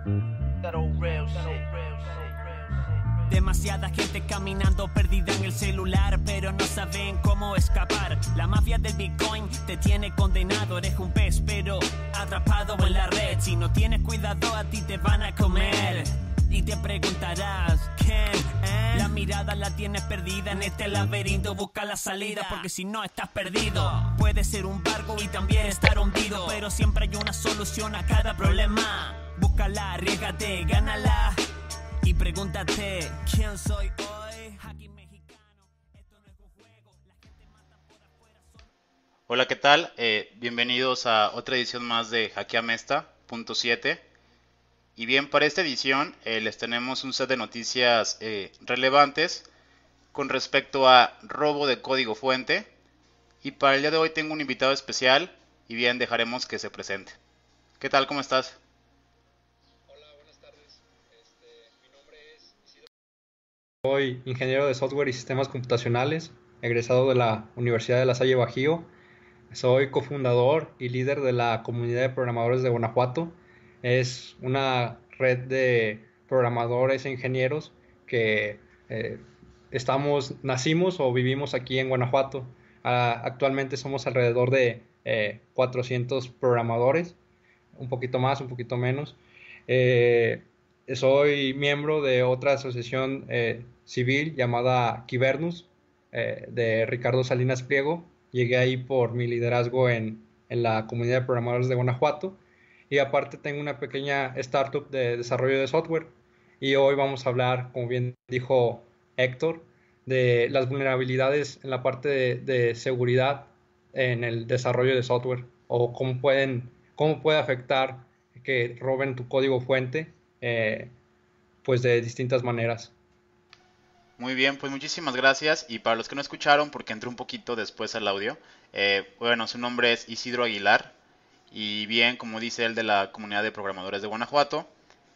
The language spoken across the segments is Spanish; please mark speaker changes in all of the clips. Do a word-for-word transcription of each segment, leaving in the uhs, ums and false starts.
Speaker 1: Demasiada gente caminando perdida en el celular, pero no saben cómo escapar. La mafia del Bitcoin te tiene condenado. Eres un pez, pero atrapado en la red. Si no tienes cuidado, a ti te van a comer. Y te preguntarás, ¿quién? ¿Eh? La mirada la tienes perdida en este laberinto. Busca la salida, porque si no estás perdido. Puede ser un barco y también estar hundido, pero siempre hay una solución a cada problema. Búscala, arriésgate, gánala. Y pregúntate, ¿quién soy hoy? Aquí mexicano, esto no es un juego. La gente mata por afuera solo.
Speaker 2: Hola, ¿qué tal? Eh, bienvenidos a otra edición más de Hackea Mesta punto siete. Y bien, para esta edición eh, les tenemos un set de noticias eh, relevantes con respecto a robo de código fuente. Y para el día de hoy tengo un invitado especial y bien, dejaremos que se presente. ¿Qué tal? ¿Cómo estás?
Speaker 3: Soy ingeniero de software y sistemas computacionales, egresado de la Universidad de La Salle Bajío. Soy cofundador y líder de la comunidad de programadores de Guanajuato. Es una red de programadores e ingenieros que eh, estamos, nacimos o vivimos aquí en Guanajuato. Ah, actualmente somos alrededor de eh, cuatrocientos programadores, un poquito más, un poquito menos. Eh, Soy miembro de otra asociación eh, civil llamada Kibernus, eh, de Ricardo Salinas Pliego. Llegué ahí por mi liderazgo en, en la comunidad de programadores de Guanajuato. Y aparte tengo una pequeña startup de desarrollo de software. Y hoy vamos a hablar, como bien dijo Héctor, de las vulnerabilidades en la parte de, de seguridad en el desarrollo de software, o cómo pueden, cómo puede afectar que roben tu código fuente, eh, pues de distintas maneras.
Speaker 2: Muy bien, pues muchísimas gracias. Y para los que no escucharon, porque entré un poquito después al audio, eh, bueno, su nombre es Isidro Aguilar. Y bien, como dice él, de la comunidad de programadores de Guanajuato.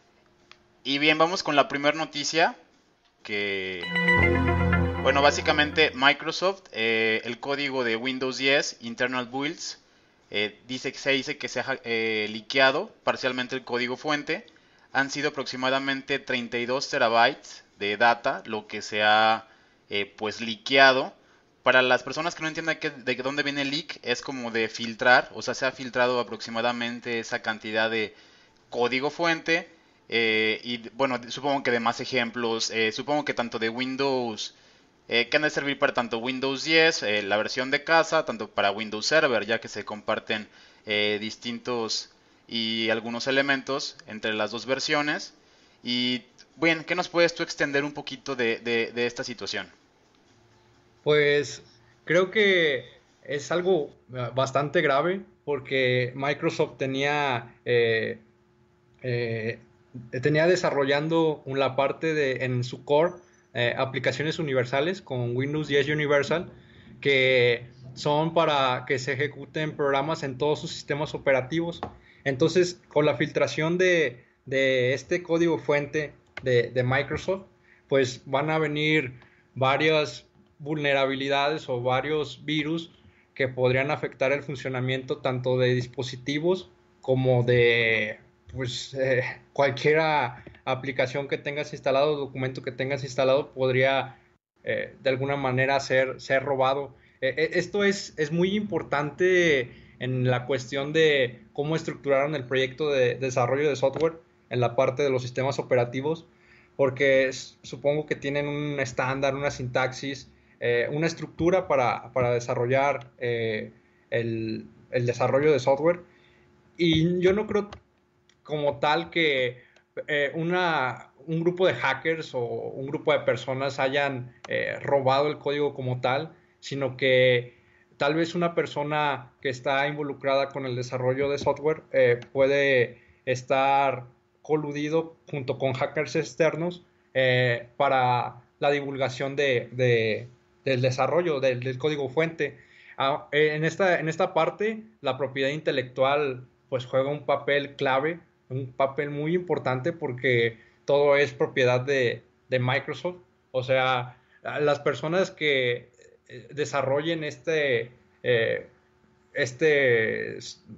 Speaker 2: Y bien, vamos con la primera noticia. Que, bueno, básicamente Microsoft, eh, el código de Windows diez, Internal Builds, eh, dice que se dice que se ha eh, liqueado parcialmente el código fuente. Han sido aproximadamente treinta y dos terabytes de data, lo que se ha eh, pues liqueado. Para las personas que no entiendan que, de dónde viene el leak, es como de filtrar, o sea, se ha filtrado aproximadamente esa cantidad de código fuente. Eh, y bueno, supongo que de más ejemplos, eh, supongo que tanto de Windows, eh, que han de servir para tanto Windows diez, eh, la versión de casa, tanto para Windows Server, ya que se comparten eh, distintos y algunos elementos entre las dos versiones. Y bien, ¿qué nos puedes tú extender un poquito de, de, de esta situación?
Speaker 3: Pues creo que es algo eh, bastante grave porque Microsoft tenía eh, eh, tenía desarrollando la parte de en su core eh, aplicaciones universales con Windows diez Universal, que son para que se ejecuten programas en todos sus sistemas operativos. Entonces, con la filtración de, de este código fuente de, de Microsoft, pues van a venir varias vulnerabilidades o varios virus que podrían afectar el funcionamiento tanto de dispositivos como de pues eh, cualquier aplicación que tengas instalado, documento que tengas instalado, podría eh, de alguna manera ser, ser robado. Eh, esto es, es muy importante en la cuestión de cómo estructuraron el proyecto de desarrollo de software en la parte de los sistemas operativos, porque es, supongo que tienen un estándar, una sintaxis, eh, una estructura para, para desarrollar eh, el, el desarrollo de software. Y yo no creo como tal que eh, una, un grupo de hackers o un grupo de personas hayan eh, robado el código como tal, sino que tal vez una persona que está involucrada con el desarrollo de software eh, puede estar coludido junto con hackers externos eh, para la divulgación de, de, del desarrollo del, del código fuente. Ah, en, esta, en esta parte, la propiedad intelectual pues juega un papel clave, un papel muy importante porque todo es propiedad de, de Microsoft. O sea, las personas que desarrollen este, eh, este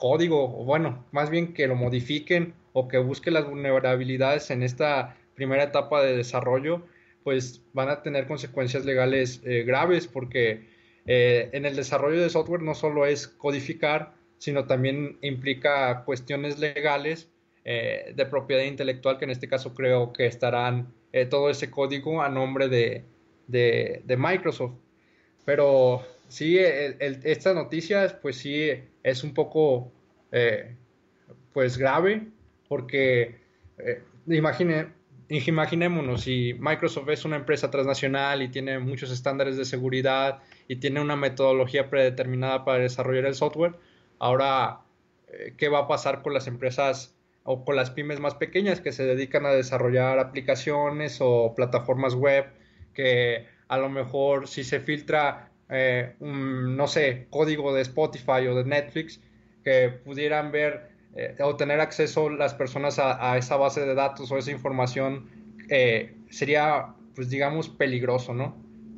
Speaker 3: código, o bueno, más bien que lo modifiquen o que busquen las vulnerabilidades en esta primera etapa de desarrollo, pues van a tener consecuencias legales eh, graves porque eh, en el desarrollo de software no solo es codificar, sino también implica cuestiones legales eh, de propiedad intelectual, que en este caso creo que estarán eh, todo ese código a nombre de, de, de Microsoft. Pero sí, el, el, esta noticia pues sí es un poco eh, pues grave porque eh, imagine, imaginémonos si Microsoft es una empresa transnacional y tiene muchos estándares de seguridad y tiene una metodología predeterminada para desarrollar el software, ahora eh, ¿qué va a pasar con las empresas o con las pymes más pequeñas que se dedican a desarrollar aplicaciones o plataformas web que a lo mejor si se filtra eh, un, no sé, código de Spotify o de Netflix que pudieran ver eh, o tener acceso las personas a, a, esa base de datos o esa información eh, sería, pues digamos, peligroso, ¿no?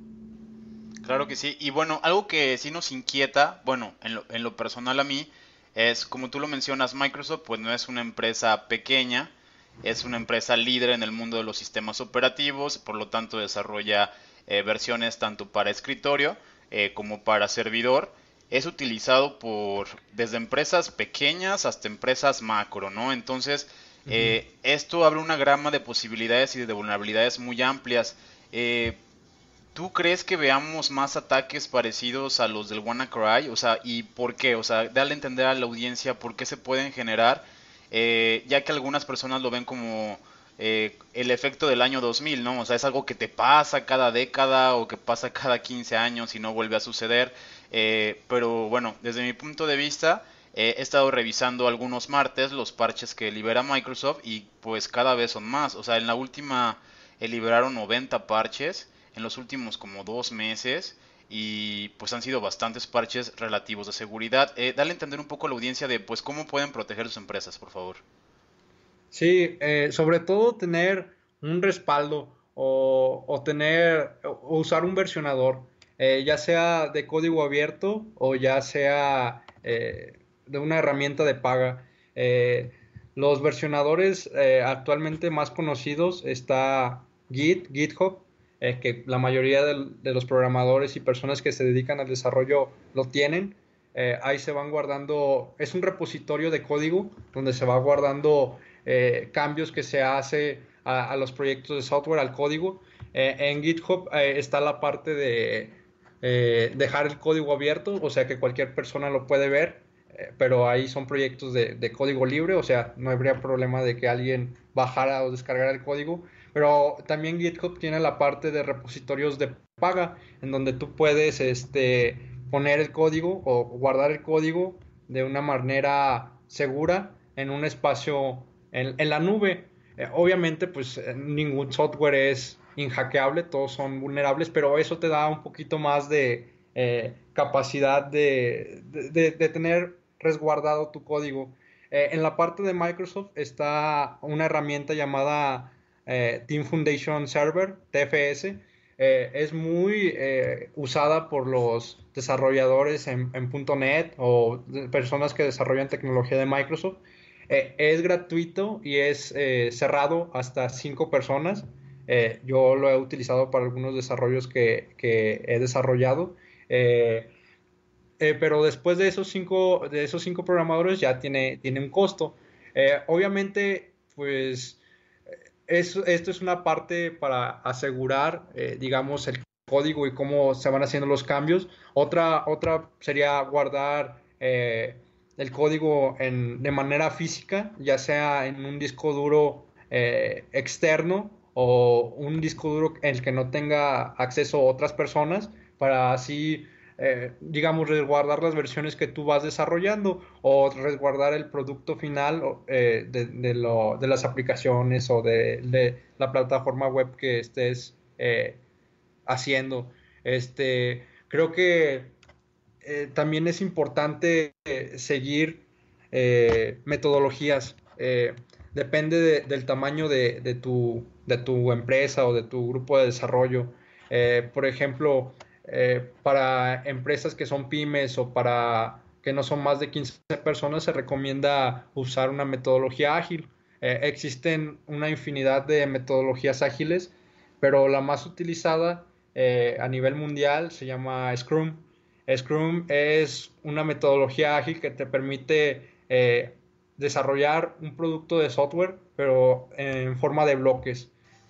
Speaker 2: Claro que sí. Y bueno, algo que sí nos inquieta, bueno, en lo, en lo personal a mí, es como tú lo mencionas, Microsoft pues no es una empresa pequeña, es una empresa líder en el mundo de los sistemas operativos, por lo tanto desarrolla eh, versiones tanto para escritorio eh, como para servidor. Es utilizado por desde empresas pequeñas hasta empresas macro, ¿no? Entonces,
Speaker 3: Uh-huh.
Speaker 2: eh, esto abre una gama de posibilidades y de vulnerabilidades muy amplias. Eh, ¿Tú crees que veamos más ataques parecidos a los del WannaCry? O sea, ¿y por qué? O sea, dale a entender a la audiencia por qué se pueden generar, eh, ya que algunas personas lo ven como eh, el efecto del año dos mil, ¿no? O sea, es algo que te pasa cada década o que pasa cada quince años y no vuelve a suceder. Eh, pero bueno, desde mi punto de vista, eh, he estado revisando algunos martes los parches que libera Microsoft y pues cada vez son más. O sea, en la última eh, liberaron noventa parches en los últimos como dos meses y pues han sido bastantes parches relativos de seguridad. Eh, dale a entender un poco a la audiencia de pues cómo pueden proteger sus empresas, por favor.
Speaker 3: Sí, eh, sobre todo tener un respaldo o, o tener o usar un versionador, eh, ya sea de código abierto o ya sea eh, de una herramienta de paga. Eh, los versionadores eh, actualmente más conocidos está Git, GitHub, eh, que la mayoría del- de los programadores y personas que se dedican al desarrollo lo tienen. Eh, ahí se van guardando, es un repositorio de código donde se va guardando eh, cambios que se hace a, a, los proyectos de software, al código. Eh, en GitHub eh, está la parte de eh, dejar el código abierto, o sea que cualquier persona lo puede ver, eh, pero ahí son proyectos de, de, código libre, o sea, no habría problema de que alguien bajara o descargara el código. Pero también GitHub tiene la parte de repositorios de paga, en donde tú puedes este, poner el código o guardar el código de una manera segura en un espacio en, en la nube. Eh, obviamente, pues ningún software es inhackeable, todos son vulnerables, pero eso te da un poquito más de eh, capacidad de, de, de, de, tener resguardado tu código. Eh, en la parte de Microsoft está una herramienta llamada eh, Team Foundation Server, T F S. Eh, es muy eh, usada por los desarrolladores en, en punto net o personas que desarrollan tecnología de Microsoft. Eh, es gratuito y es eh, cerrado hasta cinco personas. Eh, yo lo he utilizado para algunos desarrollos que, que he desarrollado. Eh, eh, pero después de esos cinco, de esos cinco programadores ya tiene, tiene un costo. Eh, obviamente, pues es, esto es una parte para asegurar, eh, digamos, el código y cómo se van haciendo los cambios. Otra, otra sería guardar eh, el código en, de manera física, ya sea en un disco duro eh, externo o un disco duro en el que no tenga acceso a otras personas, para así eh, digamos, resguardar las versiones que tú vas desarrollando o resguardar el producto final eh, de, de, lo, de, las aplicaciones o de, de, la plataforma web que estés eh, haciendo. Este, creo que eh, también es importante eh, seguir eh, metodologías. Eh, depende de, del tamaño de, de, tu, de tu empresa o de tu grupo de desarrollo. Eh, por ejemplo, eh, para empresas que son pymes o para que no son más de quince personas, se recomienda usar una metodología ágil. Eh, existen una infinidad de metodologías ágiles, pero la más utilizada eh, a nivel mundial se llama Scrum. Scrum es una metodología ágil que te permite eh, desarrollar un producto de software, pero en forma de bloques.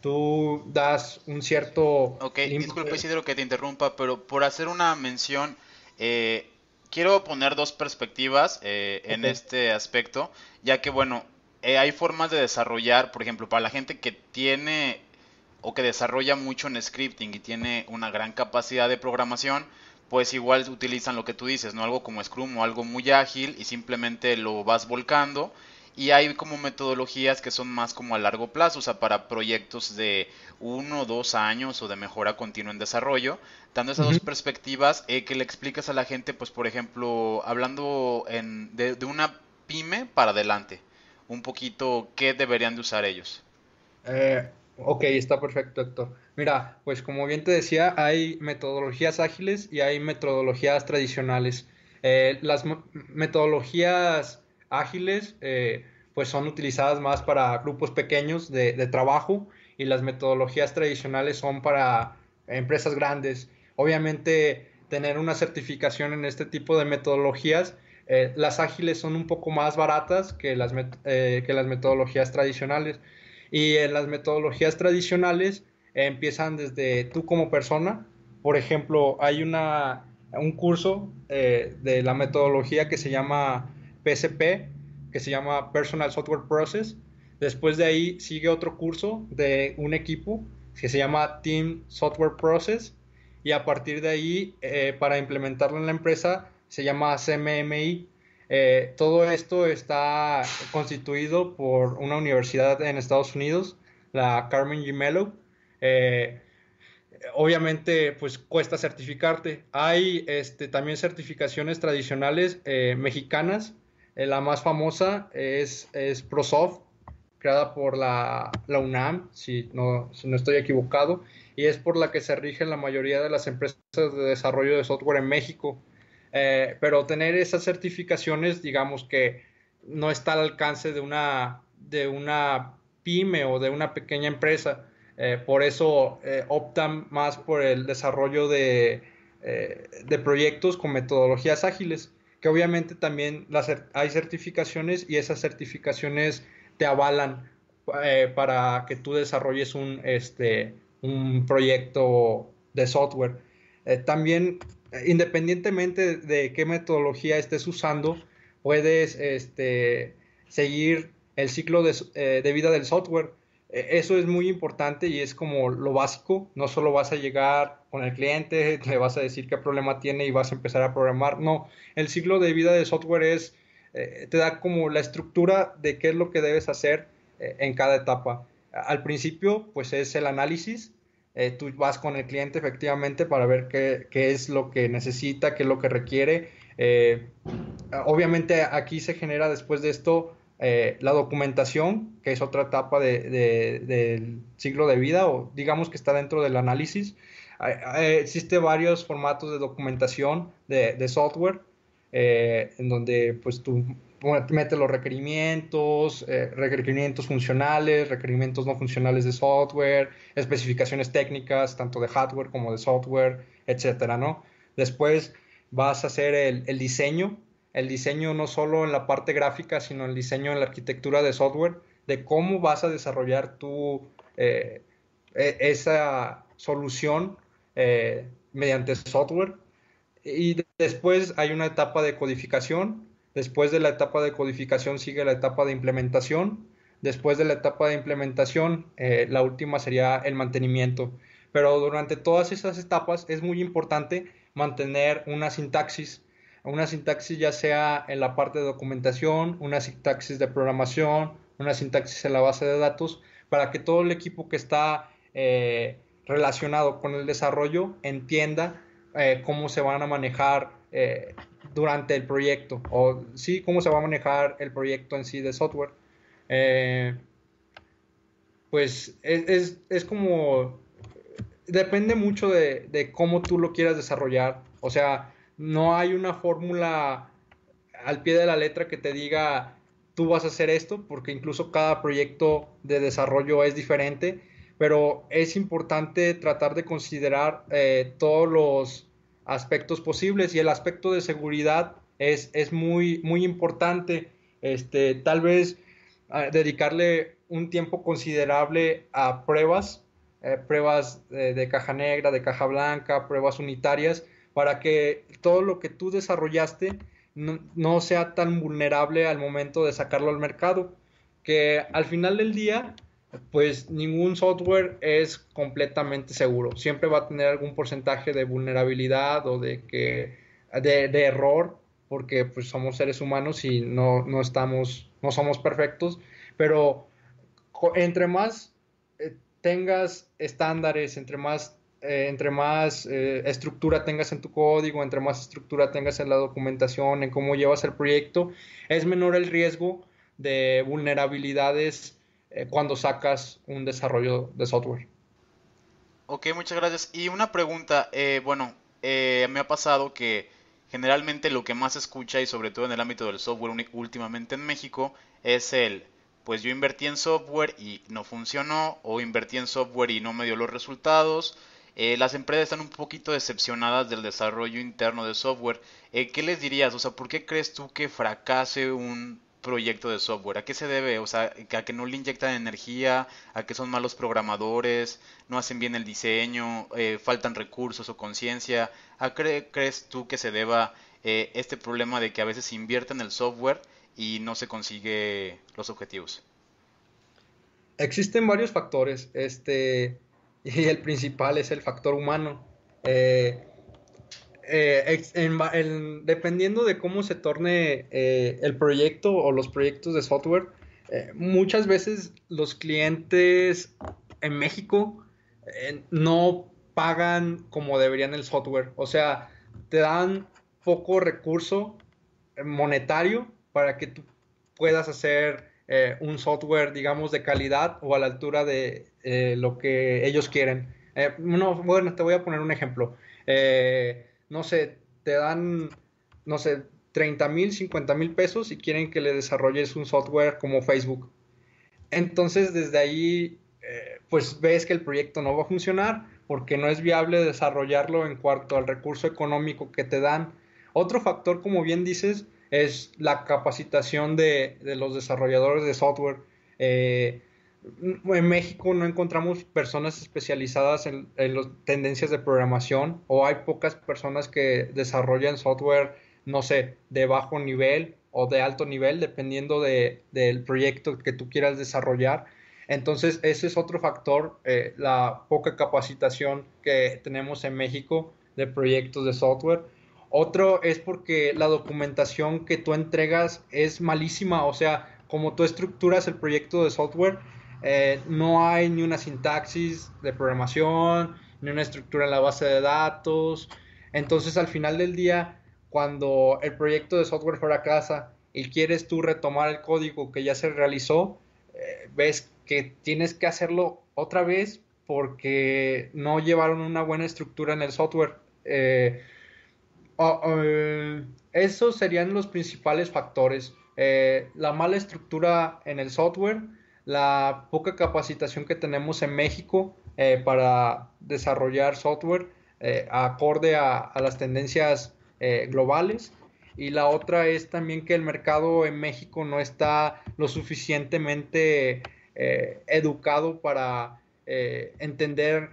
Speaker 3: Tú das un cierto
Speaker 2: Ok, disculpe
Speaker 3: límite.
Speaker 2: Isidro que te interrumpa, pero por hacer una mención, eh, quiero poner dos perspectivas eh,
Speaker 3: Ok.
Speaker 2: en este aspecto, ya que bueno, eh, hay formas de desarrollar, por ejemplo, para la gente que tiene o que desarrolla mucho en scripting y tiene una gran capacidad de programación, pues igual utilizan lo que tú dices, ¿no? Algo como Scrum o algo muy ágil y simplemente lo vas volcando. Y hay como metodologías que son más como a largo plazo, o sea, para proyectos de uno o dos años o de mejora continua en desarrollo. Dando esas
Speaker 3: Ujú.
Speaker 2: dos perspectivas, eh, que le explicas a la gente, pues por ejemplo, hablando en, de, de una pyme para adelante, un poquito qué deberían de usar ellos.
Speaker 3: Eh, ok, está perfecto, Héctor. Mira, pues como bien te decía, hay metodologías ágiles y hay metodologías tradicionales. Eh, las mo- metodologías ágiles eh, pues son utilizadas más para grupos pequeños de, de trabajo y las metodologías tradicionales son para empresas grandes. Obviamente, tener una certificación en este tipo de metodologías, eh, las ágiles son un poco más baratas que las, met- eh, que las metodologías tradicionales. Y en las metodologías tradicionales eh, empiezan desde tú como persona. Por ejemplo, hay una, un curso eh, de la metodología que se llama P S P, que se llama Personal Software Process. Después de ahí sigue otro curso de un equipo que se llama Team Software Process. Y a partir de ahí, eh, para implementarlo en la empresa, se llama C M M I. Eh, todo esto está constituido por una universidad en Estados Unidos, la Carnegie Mellon. Eh, Obviamente, pues cuesta certificarte. Hay este, también certificaciones tradicionales eh, mexicanas. Eh, la más famosa es, es ProSoft, creada por la, la UNAM, si no, si no estoy equivocado, y es por la que se rigen la mayoría de las empresas de desarrollo de software en México. Eh, pero tener esas certificaciones, digamos que no está al alcance de una, de una pyme o de una pequeña empresa. Eh, por eso eh, optan más por el desarrollo de, eh, de proyectos con metodologías ágiles, que obviamente también las, hay certificaciones y esas certificaciones te avalan eh, para que tú desarrolles un, este, un proyecto de software. Eh, también, eh, independientemente de qué metodología estés usando, puedes este, seguir el ciclo de, eh, de vida del software. Eh, Eso es muy importante y es como lo básico. No solo vas a llegar con el cliente, le vas a decir qué problema tiene y vas a empezar a programar. No, el ciclo de vida del software es, eh, te da como la estructura de qué es lo que debes hacer eh, en cada etapa. Al principio, pues es el análisis. Eh, tú vas con el cliente efectivamente para ver qué, qué, es lo que necesita, qué es lo que requiere. Eh, Obviamente aquí se genera después de esto eh, la documentación, que es otra etapa de, de, del ciclo de vida, o digamos que está dentro del análisis. Eh, existe varios formatos de documentación de, de software, eh, en donde pues tú metes los requerimientos, eh, requerimientos funcionales, requerimientos no funcionales de software, especificaciones técnicas, tanto de hardware como de software, etcétera, ¿no? Después vas a hacer el, el diseño, el diseño no solo en la parte gráfica, sino el diseño en la arquitectura de software, de cómo vas a desarrollar tu, eh, esa solución eh, mediante software. Y de- después hay una etapa de codificación, después de la etapa de codificación sigue la etapa de implementación, después de la etapa de implementación eh, la última sería el mantenimiento. Pero durante todas esas etapas es muy importante mantener una sintaxis, una sintaxis ya sea en la parte de documentación, una sintaxis de programación, una sintaxis en la base de datos, para que todo el equipo que está eh, relacionado con el desarrollo entienda eh, cómo se van a manejar eh, durante el proyecto, o sí, cómo se va a manejar el proyecto en sí de software. Eh, pues es, es, es, como, depende mucho de, de, cómo tú lo quieras desarrollar. O sea, no hay una fórmula al pie de la letra que te diga tú vas a hacer esto, porque incluso cada proyecto de desarrollo es diferente, pero es importante tratar de considerar eh, todos los aspectos posibles y el aspecto de seguridad es, es muy, muy importante. Este, tal vez eh, dedicarle un tiempo considerable a pruebas, eh, pruebas eh, de caja negra, de caja blanca, pruebas unitarias, para que todo lo que tú desarrollaste no, no sea tan vulnerable al momento de sacarlo al mercado, que al final del día pues ningún software es completamente seguro. Siempre va a tener algún porcentaje de vulnerabilidad o de que de, de error, porque pues somos seres humanos y no, no estamos, no somos perfectos, pero entre más eh, tengas estándares, entre más eh, entre más eh, estructura tengas en tu código, entre más estructura tengas en la documentación, en cómo llevas el proyecto, es menor el riesgo de vulnerabilidades eh, cuando sacas un desarrollo de software.
Speaker 2: Ok, muchas gracias. Y una pregunta, eh, bueno, eh, me ha pasado que generalmente lo que más se escucha y sobre todo en el ámbito del software últimamente en México es el, pues yo invertí en software y no funcionó, o invertí en software y no me dio los resultados. Eh, las empresas están un poquito decepcionadas del desarrollo interno de software. Eh, ¿qué les dirías? O sea, ¿por qué crees tú que fracase un proyecto de software? ¿A qué se debe? O sea, ¿a que no le inyectan energía? ¿A que son malos programadores? ¿No hacen bien el diseño? Eh, ¿faltan recursos o conciencia? ¿A qué crees tú que se deba eh, este problema de que a veces se invierte en el software y no se consigue los objetivos?
Speaker 3: Existen varios factores, este, y el principal es el factor humano. Eh, eh, en, en, dependiendo de cómo se torne eh, el proyecto o los proyectos de software, eh, muchas veces los clientes en México eh, no pagan como deberían el software. O sea, te dan poco recurso monetario para que tú puedas hacer eh, un software, digamos, de calidad o a la altura de eh, lo que ellos quieren. Eh, no, bueno, te voy a poner un ejemplo. Eh, no sé, te dan, no sé, treinta mil, cincuenta mil pesos y quieren que le desarrolles un software como Facebook. Entonces, desde ahí, eh, pues ves que el proyecto no va a funcionar porque no es viable desarrollarlo en cuanto al recurso económico que te dan. Otro factor, como bien dices, es la capacitación de, de los desarrolladores de software. Eh, en México no encontramos personas especializadas en, en las tendencias de programación, o hay pocas personas que desarrollan software, no sé, de bajo nivel o de alto nivel, dependiendo de, del proyecto que tú quieras desarrollar. Entonces, ese es otro factor, eh, la poca capacitación que tenemos en México de proyectos de software. Otro es porque la documentación que tú entregas es malísima, o sea, como tú estructuras el proyecto de software, eh, no hay ni una sintaxis de programación, ni una estructura en la base de datos. Entonces, al final del día, cuando el proyecto de software fracasa y quieres tú retomar el código que ya se realizó, eh, ves que tienes que hacerlo otra vez porque no llevaron una buena estructura en el software. Eh, Oh, uh, esos serían los principales factores. Eh, la mala estructura en el software, la poca capacitación que tenemos en México eh, para desarrollar software eh, acorde a, a, las tendencias eh, globales. Y la otra es también que el mercado en México no está lo suficientemente eh, educado para eh, entender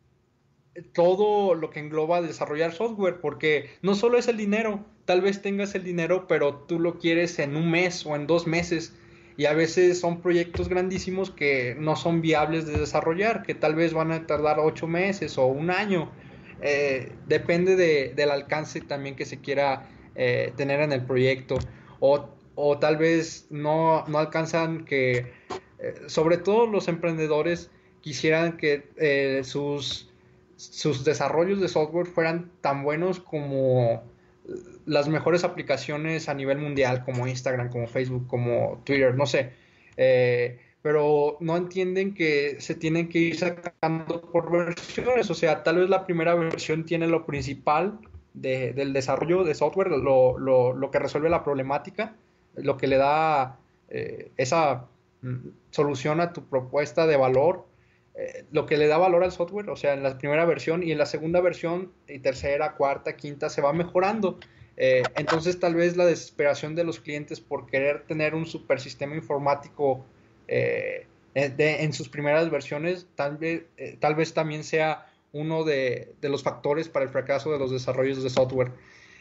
Speaker 3: todo lo que engloba desarrollar software, porque no solo es el dinero, tal vez tengas el dinero, pero tú lo quieres en un mes o en dos meses, y a veces son proyectos grandísimos que no son viables de desarrollar, que tal vez van a tardar ocho meses o un año. Eh, depende de, del alcance también que se quiera eh, tener en el proyecto, o, o tal vez no, no alcanzan que, eh, sobre todo los emprendedores quisieran que eh, sus sus desarrollos de software fueran tan buenos como las mejores aplicaciones a nivel mundial, como Instagram, como Facebook, como Twitter, no sé. Eh, pero no entienden que se tienen que ir sacando por versiones. O sea, tal vez la primera versión tiene lo principal de, del desarrollo de software, lo, lo, lo, que resuelve la problemática, lo que le da eh, esa mm, solución a tu propuesta de valor, eh, lo que le da valor al software, o sea, en la primera versión y en la segunda versión, y tercera, cuarta, quinta, se va mejorando. Eh, entonces tal vez la desesperación de los clientes por querer tener un super sistema informático eh, de, en sus primeras versiones, tal vez, eh, tal vez también sea uno de, de, los factores para el fracaso de los desarrollos de software.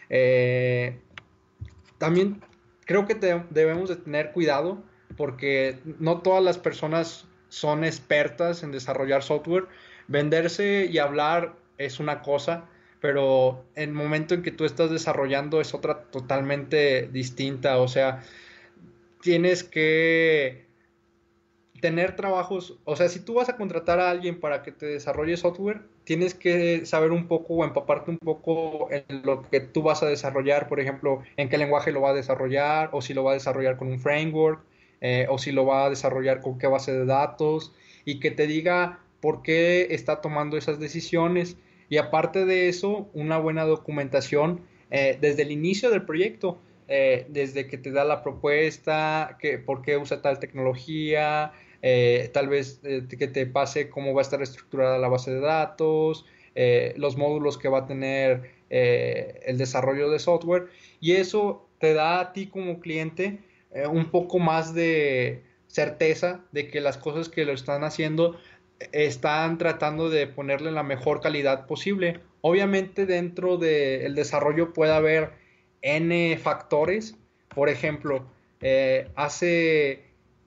Speaker 3: Eh, también creo que te, debemos de tener cuidado porque no todas las personas son expertas en desarrollar software. Venderse y hablar es una cosa, pero el momento en que tú estás desarrollando es otra totalmente distinta. O sea, tienes que tener trabajos, o sea, si tú vas a contratar a alguien para que te desarrolle software, tienes que saber un poco o empaparte un poco en lo que tú vas a desarrollar, por ejemplo, en qué lenguaje lo va a desarrollar, o si lo va a desarrollar con un framework, eh, o si lo va a desarrollar con qué base de datos, y que te diga por qué está tomando esas decisiones. Y aparte de eso, una buena documentación eh, desde el inicio del proyecto, eh, desde que te da la propuesta, que, por qué usa tal tecnología, eh, tal vez eh, que te pase cómo va a estar estructurada la base de datos, eh, los módulos que va a tener eh, el desarrollo de software, y eso te da a ti como cliente eh, un poco más de certeza de que las cosas que lo están haciendo eh, están tratando de ponerle la mejor calidad posible. Obviamente dentro del desarrollo puede haber N factores, por ejemplo, eh, hace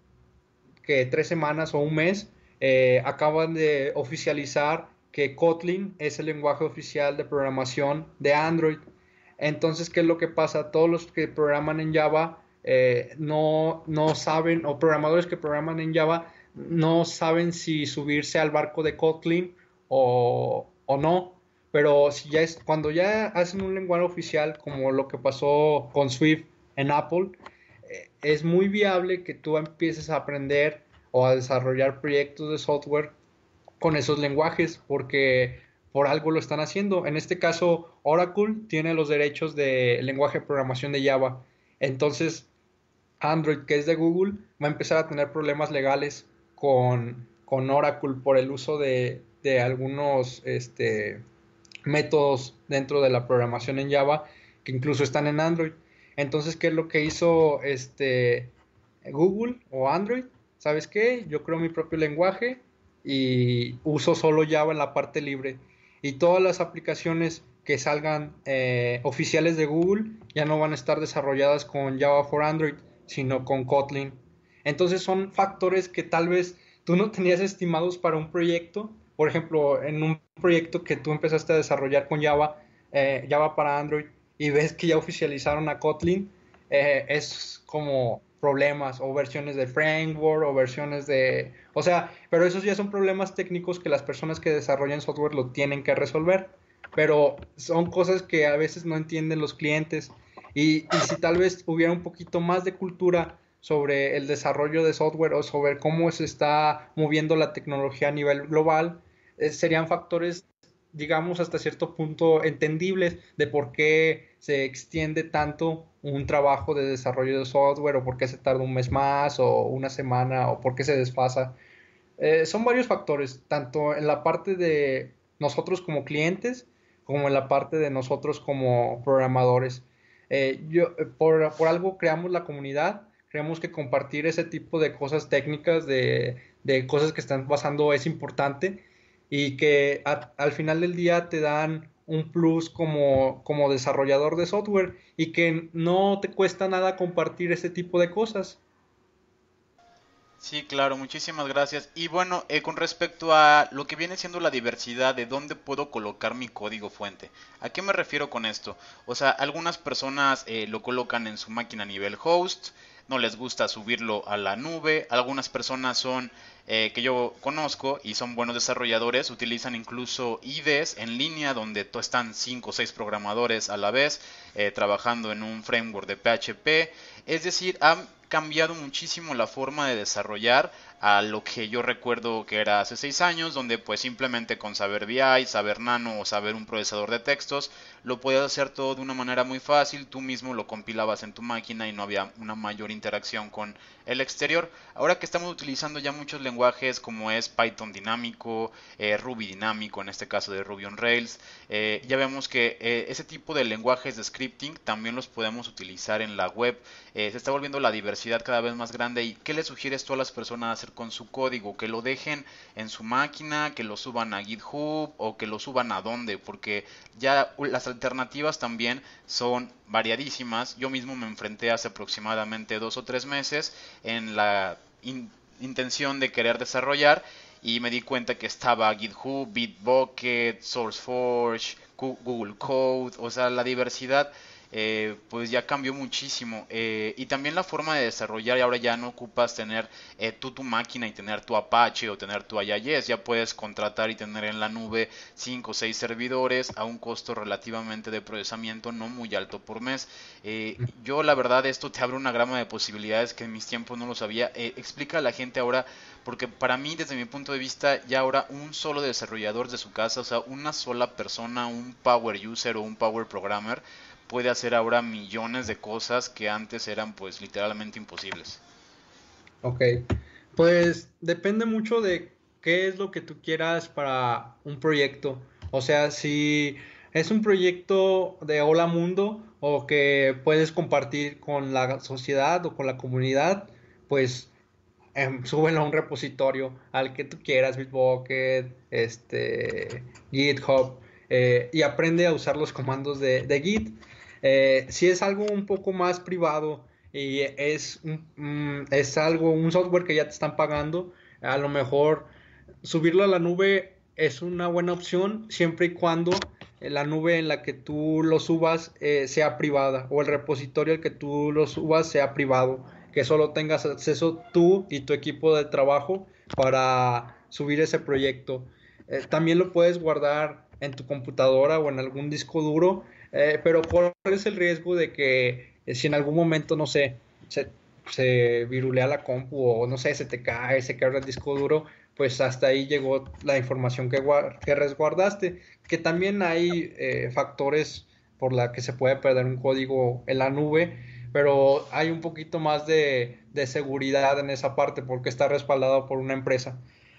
Speaker 3: que tres semanas o un mes eh, acaban de oficializar que Kotlin es el lenguaje oficial de programación de Android. Entonces, ¿qué es lo que pasa? Todos los que programan en Java eh, no, no saben, o programadores que programan en Java no saben si subirse al barco de Kotlin o, o no. Pero si ya es, cuando ya hacen un lenguaje oficial, como lo que pasó con Swift en Apple, es muy viable que tú empieces a aprender o a desarrollar proyectos de software con esos lenguajes porque por algo lo están haciendo. En este caso, Oracle tiene los derechos del lenguaje de programación de Java. Entonces, Android, que es de Google, va a empezar a tener problemas legales con, con Oracle por el uso de, de algunos este, métodos dentro de la programación en Java que incluso están en Android. Entonces, ¿qué es lo que hizo este Google o Android? ¿Sabes qué? Yo creo mi propio lenguaje y uso solo Java en la parte libre. Y todas las aplicaciones que salgan eh, oficiales de Google ya no van a estar desarrolladas con Java for Android, sino con Kotlin. Entonces son factores que tal vez tú no tenías estimados para un proyecto. Por ejemplo, en un proyecto que tú empezaste a desarrollar con Java, eh, Java para Android, y ves que ya oficializaron a Kotlin, eh, es como problemas o versiones de framework o versiones de... O sea, pero esos ya son problemas técnicos que las personas que desarrollan software lo tienen que resolver. Pero son cosas que a veces no entienden los clientes. Y, y si tal vez hubiera un poquito más de cultura sobre el desarrollo de software o sobre cómo se está moviendo la tecnología a nivel global, eh, serían factores, digamos, hasta cierto punto entendibles de por qué se extiende tanto un trabajo de desarrollo de software o por qué se tarda un mes más o una semana o por qué se desfasa. Eh, son varios factores, tanto en la parte de nosotros como clientes como en la parte de nosotros como programadores. Eh, yo, por, por algo creamos la comunidad, creemos que compartir ese tipo de cosas técnicas, de, de cosas que están pasando es importante y que a, al final del día te dan un plus como, como desarrollador de software y que no te cuesta nada compartir ese tipo de cosas.
Speaker 2: Sí, claro, muchísimas gracias. Y bueno, eh, con respecto a lo que viene siendo la diversidad de dónde puedo colocar mi código fuente, ¿a qué me refiero con esto? O sea, algunas personas eh, lo colocan en su máquina a nivel host, no les gusta subirlo a la nube, algunas personas son eh, que yo conozco y son buenos desarrolladores, utilizan incluso I D Es en línea donde están cinco o seis programadores a la vez eh, trabajando en un framework de P H P, es decir, han cambiado muchísimo la forma de desarrollar a lo que yo recuerdo que era hace seis años, donde pues simplemente con saber V I, saber Nano o saber un procesador de textos, lo podías hacer todo de una manera muy fácil, tú mismo lo compilabas en tu máquina y no había una mayor interacción con el exterior. Ahora que estamos utilizando ya muchos lenguajes como es Python dinámico, eh, Ruby dinámico, en este caso de Ruby on Rails, eh, ya vemos que eh, ese tipo de lenguajes de scripting también los podemos utilizar en la web. Eh, se está volviendo la diversidad cada vez más grande. ¿Y qué le sugieres tú a las personas hacer con su código? ¿Que lo dejen en su máquina, que lo suban a GitHub o que lo suban a dónde? Porque ya las alternativas también son variadísimas. Yo mismo me enfrenté hace aproximadamente dos o tres meses en la in- intención de querer desarrollar y me di cuenta que estaba GitHub, Bitbucket, SourceForge, Google Code, o sea, la diversidad eh, pues ya cambió muchísimo. Eh, y también la forma de desarrollar, y ahora ya no ocupas tener eh, tú tu máquina y tener tu Apache o tener tu I I S, ya puedes contratar y tener en la nube cinco o seis servidores a un costo relativamente de procesamiento no muy alto por mes. Eh, yo la verdad esto te abre una gama de posibilidades que en mis tiempos no lo sabía. Eh, explica a la gente ahora, porque para mí desde mi punto de vista ya ahora un solo desarrollador de su casa, o sea una sola persona, un power user o un power programmer, puede hacer ahora millones de cosas que antes eran pues literalmente imposibles.
Speaker 3: Ok, pues depende mucho de qué es lo que tú quieras para un proyecto. O sea, si es un proyecto de hola mundo o que puedes compartir con la sociedad o con la comunidad, pues em, súbelo a un repositorio al que tú quieras, Bitbucket, este, GitHub, eh, y aprende a usar los comandos de, de Git. Eh, si es algo un poco más privado y es, un- mm, es algo, un software que ya te están pagando, a lo mejor subirlo a la nube es una buena opción siempre y cuando la nube en la que tú lo subas eh, sea privada o el repositorio al que tú lo subas sea privado, que solo tengas acceso tú y tu equipo de trabajo para subir ese proyecto. Eh, también lo puedes guardar en tu computadora o en algún disco duro, eh, pero corres el riesgo de que eh, si en algún momento, no sé, se, se virulea la compu o no sé, se te cae, se quebra el disco duro, pues hasta ahí llegó la información que, que resguardaste. Que también hay eh, factores por la que se puede perder un código en la nube, pero hay un poquito más de, de seguridad en esa parte porque está respaldado por una empresa.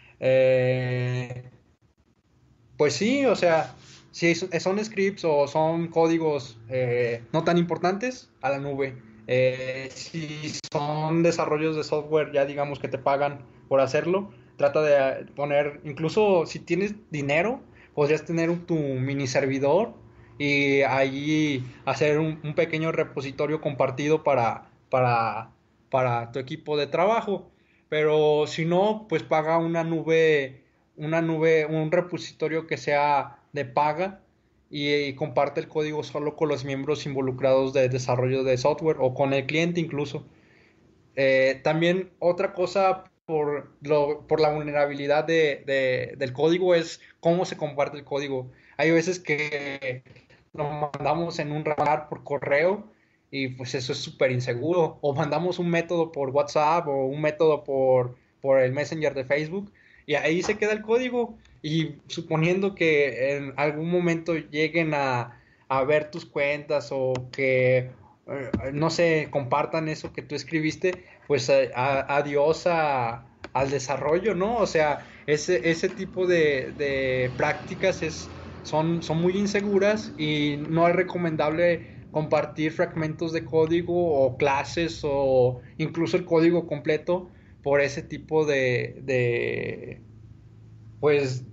Speaker 3: Eh, pues sí, o sea, si son scripts o son códigos eh, no tan importantes, a la nube. Eh, si son desarrollos de software, ya digamos que te pagan por hacerlo, trata de poner, incluso si tienes dinero, podrías tener un, tu mini servidor y ahí hacer un, un pequeño repositorio compartido para, para, para tu equipo de trabajo. Pero si no, pues paga una nube una nube, un repositorio que sea de paga y, y, comparte el código solo con los miembros involucrados de desarrollo de software o con el cliente incluso. Eh, también otra cosa por, lo, por la vulnerabilidad de, de, del código es cómo se comparte el código. Hay veces que lo mandamos en un radar por correo y pues eso es súper inseguro. O mandamos un método por WhatsApp o un método por, por el Messenger de Facebook y ahí se queda el código. Y suponiendo que en algún momento lleguen a, a ver tus cuentas o que eh, no sé, compartan eso que tú escribiste, pues eh, a, adiós a, al desarrollo, ¿no? O sea, ese, ese tipo de, de prácticas es, son, son muy inseguras y no es recomendable compartir fragmentos de código o clases o incluso el código completo por ese tipo de, de pues,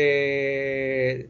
Speaker 3: de,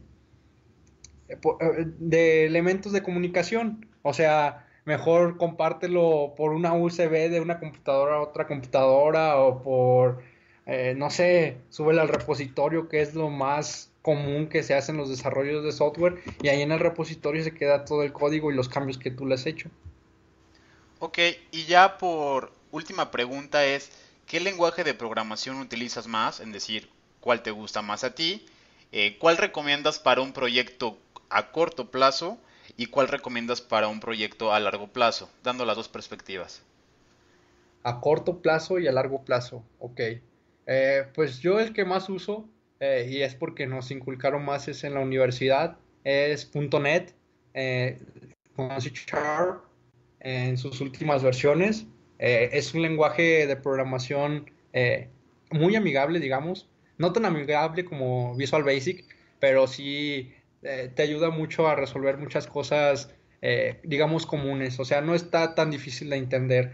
Speaker 3: de elementos de comunicación. O sea, mejor compártelo por una U S B de una computadora a otra computadora o por, eh, no sé, súbelo al repositorio, que es lo más común que se hace en los desarrollos de software, y ahí en el repositorio se queda todo el código y los cambios que tú le has hecho.
Speaker 2: Ok, y ya por última pregunta es, ¿qué lenguaje de programación utilizas más? Es decir, ¿cuál te gusta más a ti? Eh, ¿cuál recomiendas para un proyecto a corto plazo? ¿Y cuál recomiendas para un proyecto a largo plazo? Dando las dos perspectivas.
Speaker 3: A corto plazo y a largo plazo, ok. Eh, pues yo el que más uso, eh, y es porque nos inculcaron más es en la universidad, es punto .NET, eh, con C Sharp en sus últimas versiones. Eh, es un lenguaje de programación eh, muy amigable, digamos. No tan amigable como Visual Basic, pero sí eh, te ayuda mucho a resolver muchas cosas, eh, digamos, comunes. O sea, no está tan difícil de entender.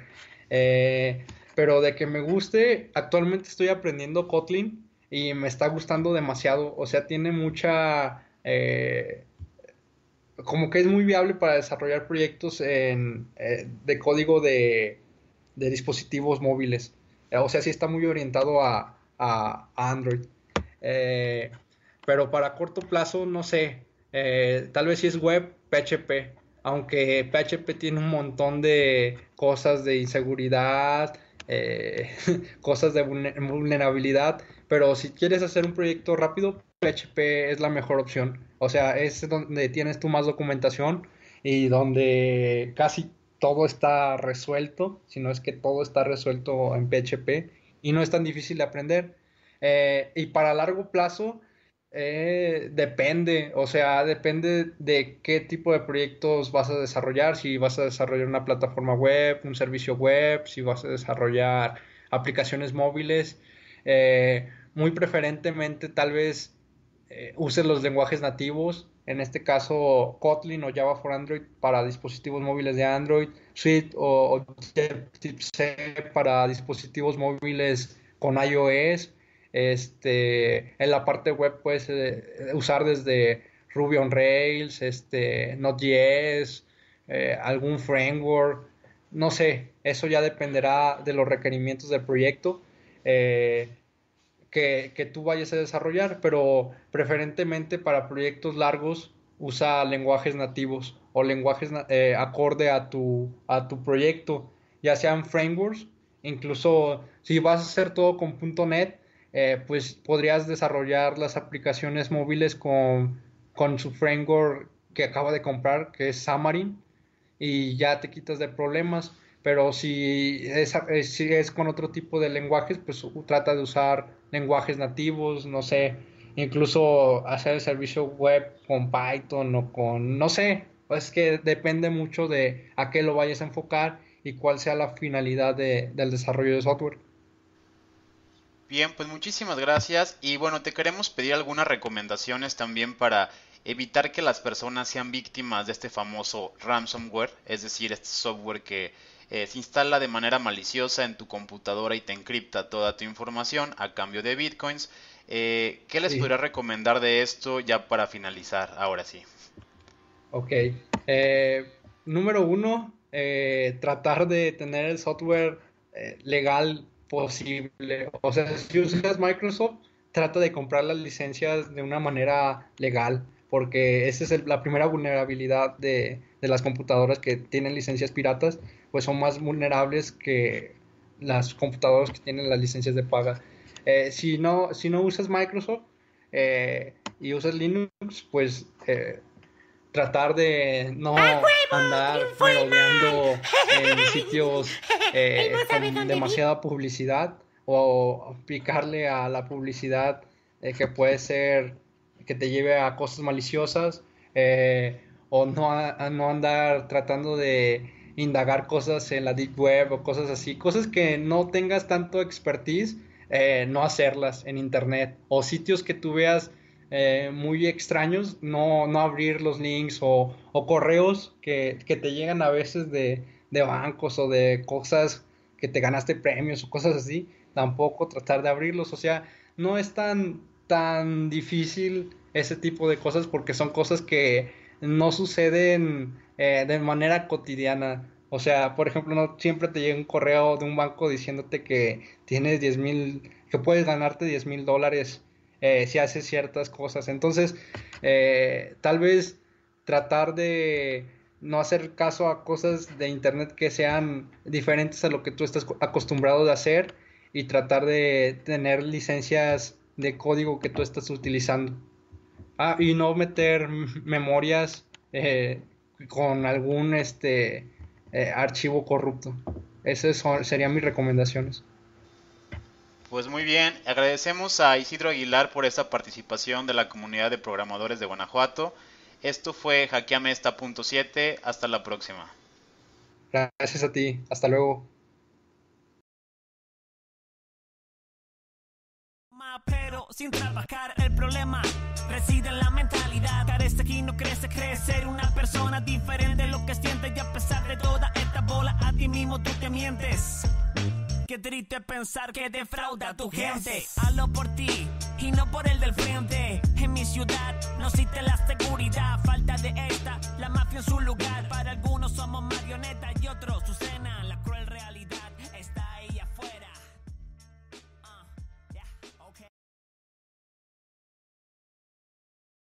Speaker 3: Eh, pero de que me guste, actualmente estoy aprendiendo Kotlin y me está gustando demasiado. O sea, tiene mucha... eh, como que es muy viable para desarrollar proyectos en, eh, de código de, de dispositivos móviles. Eh, o sea, sí está muy orientado a, a, a Android. Eh, pero para corto plazo, no sé. Eh, tal vez si es web, P H P. Aunque P H P tiene un montón de cosas de inseguridad, eh, cosas de vulnerabilidad. Pero si quieres hacer un proyecto rápido, P H P es la mejor opción. O sea, es donde tienes tú más documentación y donde casi todo está resuelto, si no es que todo está resuelto en P H P y no es tan difícil de aprender. Eh, y para largo plazo, eh, depende, o sea, depende de qué tipo de proyectos vas a desarrollar, si vas a desarrollar una plataforma web, un servicio web, si vas a desarrollar aplicaciones móviles. Eh, muy preferentemente, tal vez eh, uses los lenguajes nativos, en este caso Kotlin o Java for Android para dispositivos móviles de Android, Swift o, o Objective-C para dispositivos móviles con iOS. Este, en la parte web puedes eh, usar desde Ruby on Rails, este, Node.js, eh, algún framework, no sé, eso ya dependerá de los requerimientos del proyecto. Eh, que, que tú vayas a desarrollar, pero preferentemente para proyectos largos usa lenguajes nativos o lenguajes eh, acorde a tu, a tu proyecto, ya sean frameworks, incluso si vas a hacer todo con punto .NET, eh, pues podrías desarrollar las aplicaciones móviles con, con su framework que acaba de comprar, que es Xamarin, y ya te quitas de problemas. Pero si es, si es con otro tipo de lenguajes, pues trata de usar lenguajes nativos, no sé, incluso hacer el servicio web con Python o con, no sé, es que depende mucho de a qué lo vayas a enfocar y cuál sea la finalidad de, del desarrollo de software.
Speaker 2: Bien, pues muchísimas gracias y bueno, te queremos pedir algunas recomendaciones también para evitar que las personas sean víctimas de este famoso ransomware, es decir, este software que eh, se instala de manera maliciosa en tu computadora y te encripta toda tu información a cambio de bitcoins. Eh, ¿qué les
Speaker 3: Sí,
Speaker 2: podría recomendar de esto ya para finalizar? Ahora sí.
Speaker 3: ok. Eh, número uno, eh, tratar de tener el software eh, legal posible. O sea, si usas Microsoft, trata de comprar las licencias de una manera legal, porque esa es el- la primera vulnerabilidad de, de las computadoras que tienen licencias piratas, pues son más vulnerables que las computadoras que tienen las licencias de paga. Eh, si no, si no usas Microsoft eh, y usas Linux, pues eh, tratar de
Speaker 4: ¡A
Speaker 3: no
Speaker 4: huevo!
Speaker 3: andar
Speaker 4: ¡Triunfó
Speaker 3: merodeando en
Speaker 4: el
Speaker 3: sitios
Speaker 4: mal! Él no
Speaker 3: eh,
Speaker 4: sabe
Speaker 3: con
Speaker 4: dónde vive.
Speaker 3: demasiada publicidad o picarle a la publicidad eh, que puede ser que te lleve a cosas maliciosas, eh, o no, a, no andar tratando de indagar cosas en la deep web o cosas así, cosas que no tengas tanto expertise, eh, no hacerlas en internet o sitios que tú veas eh, muy extraños, no, no abrir los links o, o correos que, que, te llegan a veces de, de bancos o de cosas que te ganaste premios o cosas así, tampoco tratar de abrirlos. O sea, no es tan, tan difícil ese tipo de cosas porque son cosas que no suceden eh, de manera cotidiana. O sea, por ejemplo, no siempre te llega un correo de un banco diciéndote que tienes diez mil, que puedes ganarte diez mil dólares eh, si haces ciertas cosas. Entonces, eh, tal vez tratar de no hacer caso a cosas de internet que sean diferentes a lo que tú estás acostumbrado de hacer y tratar de tener licencias de código que tú estás utilizando. Ah, y no meter memorias eh, con algún este eh, archivo corrupto. Esas son, serían mis recomendaciones.
Speaker 2: Pues muy bien, agradecemos a Isidro Aguilar por esta participación de la comunidad de programadores de Guanajuato. Esto fue Hackeame Esta punto siete, hasta la próxima.
Speaker 3: Gracias a ti, hasta luego.
Speaker 1: Pero sin trabajar, el problema reside en la mentalidad. Carece aquí, no crece, crece ser una persona diferente. Lo que sientes y a pesar de toda esta bola, a ti mismo tú te mientes. Qué triste pensar que defrauda a tu gente. Hazlo por ti y no por el del frente. En mi ciudad no existe la seguridad. Falta de esta, la mafia en su lugar. Para algunos somos marionetas y otros su cena, la cruel realidad.